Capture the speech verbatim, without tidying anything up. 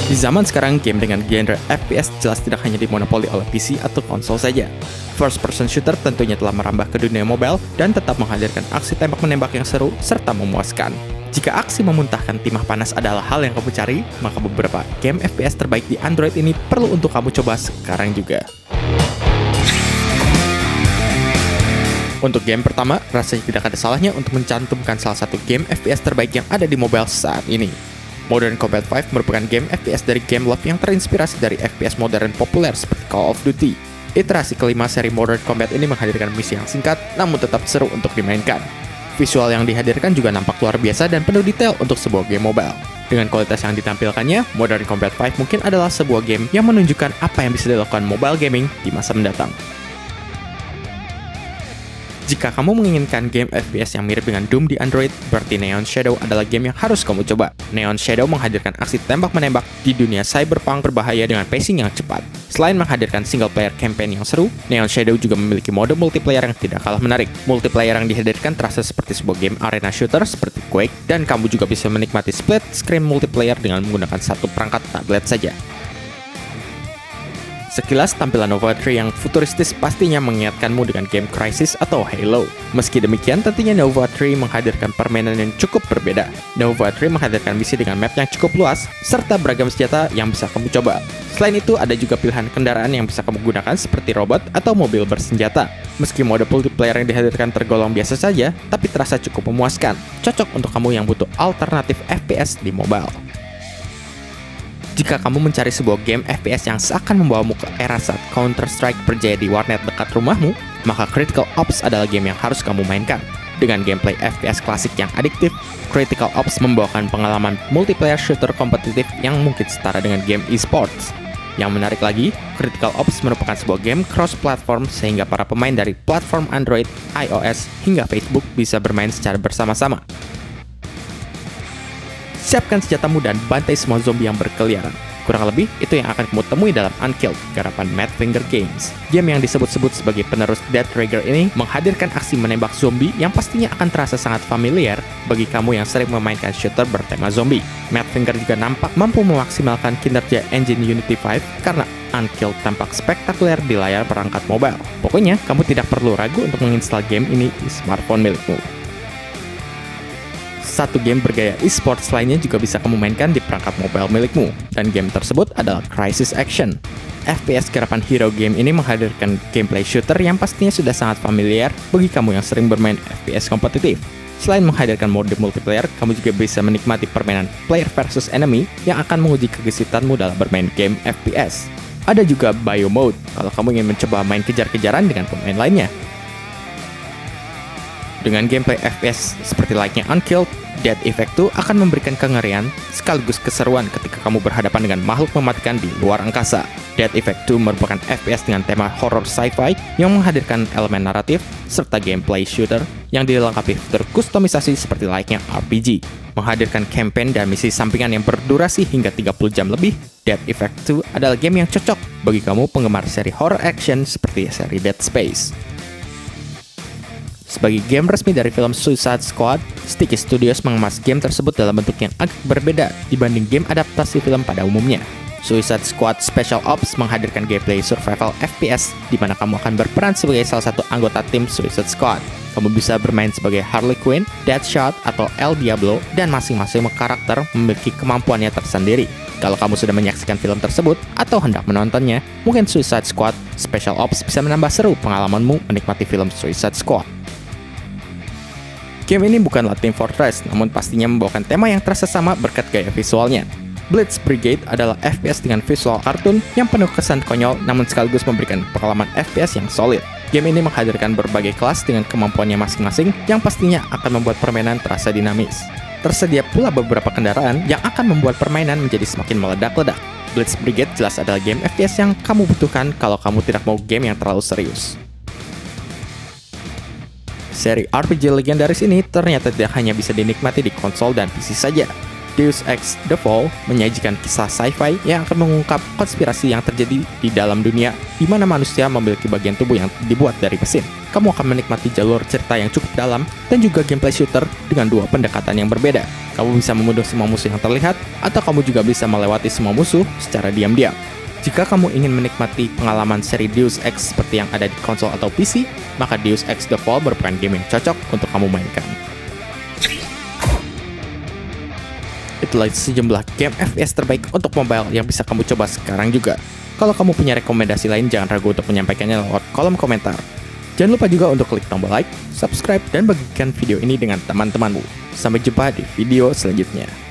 Di zaman sekarang, game dengan genre F P S jelas tidak hanya dimonopoli oleh P C atau konsol saja. First person shooter tentunya telah merambah ke dunia mobile dan tetap menghadirkan aksi tembak-menembak yang seru serta memuaskan. Jika aksi memuntahkan timah panas adalah hal yang kamu cari, maka beberapa game F P S terbaik di Android ini perlu untuk kamu coba sekarang juga. Untuk game pertama, rasanya tidak ada salahnya untuk mencantumkan salah satu game F P S terbaik yang ada di mobile saat ini. Modern Combat lima merupakan game F P S dari Gameloft yang terinspirasi dari F P S modern populer seperti Call of Duty. Iterasi kelima seri Modern Combat ini menghadirkan misi yang singkat, namun tetap seru untuk dimainkan. Visual yang dihadirkan juga nampak luar biasa dan penuh detail untuk sebuah game mobile. Dengan kualitas yang ditampilkannya, Modern Combat lima mungkin adalah sebuah game yang menunjukkan apa yang bisa dilakukan mobile gaming di masa mendatang. Jika kamu menginginkan game F P S yang mirip dengan Doom di Android, berarti Neon Shadow adalah game yang harus kamu coba. Neon Shadow menghadirkan aksi tembak-menembak di dunia cyberpunk berbahaya dengan pacing yang cepat. Selain menghadirkan single player campaign yang seru, Neon Shadow juga memiliki mode multiplayer yang tidak kalah menarik. Multiplayer yang dihadirkan terasa seperti sebuah game arena shooter seperti Quake, dan kamu juga bisa menikmati split screen multiplayer dengan menggunakan satu perangkat tablet saja. Sekilas tampilan Nova tiga yang futuristis pastinya mengingatkanmu dengan game Crysis atau Halo. Meski demikian, tentunya Nova tiga menghadirkan permainan yang cukup berbeda. Nova tiga menghadirkan misi dengan map yang cukup luas, serta beragam senjata yang bisa kamu coba. Selain itu, ada juga pilihan kendaraan yang bisa kamu gunakan seperti robot atau mobil bersenjata. Meski mode multiplayer yang dihadirkan tergolong biasa saja, tapi terasa cukup memuaskan. Cocok untuk kamu yang butuh alternatif F P S di mobile. Jika kamu mencari sebuah game F P S yang seakan membawamu ke era saat Counter-Strike berjaya di warnet dekat rumahmu, maka Critical Ops adalah game yang harus kamu mainkan. Dengan gameplay F P S klasik yang adiktif, Critical Ops membawakan pengalaman multiplayer shooter kompetitif yang mungkin setara dengan game e-sports. Yang menarik lagi, Critical Ops merupakan sebuah game cross-platform sehingga para pemain dari platform Android, iOS, hingga Facebook bisa bermain secara bersama-sama. Siapkan senjatamu dan bantai semua zombie yang berkeliaran. Kurang lebih, itu yang akan kamu temui dalam Unkilled, garapan Matt Finger Games. Game yang disebut-sebut sebagai penerus Death Trigger ini menghadirkan aksi menembak zombie yang pastinya akan terasa sangat familiar bagi kamu yang sering memainkan shooter bertema zombie. Matt Finger juga nampak mampu memaksimalkan kinerja engine Unity lima karena Unkilled tampak spektakuler di layar perangkat mobile. Pokoknya, kamu tidak perlu ragu untuk menginstal game ini di smartphone milikmu. Satu game bergaya e-sports lainnya juga bisa kamu mainkan di perangkat mobile milikmu, dan game tersebut adalah Crysis Action. F P S garapan Hero Game ini menghadirkan gameplay shooter yang pastinya sudah sangat familiar bagi kamu yang sering bermain F P S kompetitif. Selain menghadirkan mode multiplayer, kamu juga bisa menikmati permainan player versus enemy yang akan menguji kegesitanmu dalam bermain game F P S. Ada juga Bio Mode, kalau kamu ingin mencoba main kejar-kejaran dengan pemain lainnya. Dengan gameplay F P S seperti layaknya Unkilled, Death Effect dua akan memberikan kengerian sekaligus keseruan ketika kamu berhadapan dengan makhluk mematikan di luar angkasa. Death Effect dua merupakan F P S dengan tema horror sci-fi yang menghadirkan elemen naratif serta gameplay shooter yang dilengkapi fitur kustomisasi seperti layaknya R P G. Menghadirkan campaign dan misi sampingan yang berdurasi hingga tiga puluh jam lebih, Death Effect dua adalah game yang cocok bagi kamu penggemar seri horror action seperti seri Dead Space. Sebagai game resmi dari film Suicide Squad, Sticky Studios mengemas game tersebut dalam bentuk yang agak berbeda dibanding game adaptasi film pada umumnya. Suicide Squad Special Ops menghadirkan gameplay survival F P S di mana kamu akan berperan sebagai salah satu anggota tim Suicide Squad. Kamu bisa bermain sebagai Harley Quinn, Deadshot, atau El Diablo, dan masing-masing karakter memiliki kemampuannya tersendiri. Kalau kamu sudah menyaksikan film tersebut atau hendak menontonnya, mungkin Suicide Squad Special Ops bisa menambah seru pengalamanmu menikmati film Suicide Squad. Game ini bukanlah Team Fortress, namun pastinya membawakan tema yang terasa sama berkat gaya visualnya. Blitz Brigade adalah F P S dengan visual kartun yang penuh kesan konyol namun sekaligus memberikan pengalaman F P S yang solid. Game ini menghadirkan berbagai kelas dengan kemampuannya masing-masing yang pastinya akan membuat permainan terasa dinamis. Tersedia pula beberapa kendaraan yang akan membuat permainan menjadi semakin meledak-ledak. Blitz Brigade jelas adalah game F P S yang kamu butuhkan kalau kamu tidak mau game yang terlalu serius. Seri R P G legendaris ini ternyata tidak hanya bisa dinikmati di konsol dan P C saja. Deus Ex The Fall menyajikan kisah sci-fi yang akan mengungkap konspirasi yang terjadi di dalam dunia di mana manusia memiliki bagian tubuh yang dibuat dari mesin. Kamu akan menikmati jalur cerita yang cukup dalam dan juga gameplay shooter dengan dua pendekatan yang berbeda. Kamu bisa membunuh semua musuh yang terlihat, atau kamu juga bisa melewati semua musuh secara diam-diam. Jika kamu ingin menikmati pengalaman seri Deus Ex seperti yang ada di konsol atau P C, maka Deus Ex The Fall merupakan game yang cocok untuk kamu mainkan. Itulah sejumlah game F P S terbaik untuk mobile yang bisa kamu coba sekarang juga. Kalau kamu punya rekomendasi lain, jangan ragu untuk menyampaikannya lewat kolom komentar. Jangan lupa juga untuk klik tombol like, subscribe, dan bagikan video ini dengan teman-temanmu. Sampai jumpa di video selanjutnya.